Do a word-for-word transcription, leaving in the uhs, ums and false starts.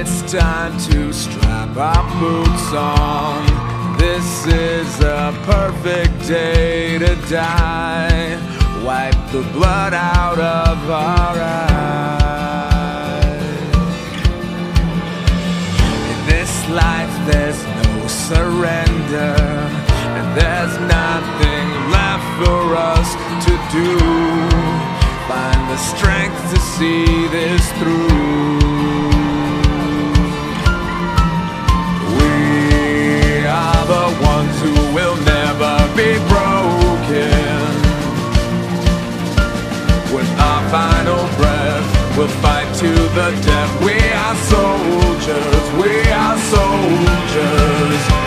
It's time to strap our boots on. This is a perfect day to die. Wipe the blood out of our eyes. In this life there's no surrender, and there's nothing left for us to do. Find the strength to see this through. We are the ones who will never be broken. With our final breath, we'll fight to the death. We are soldiers, we are soldiers.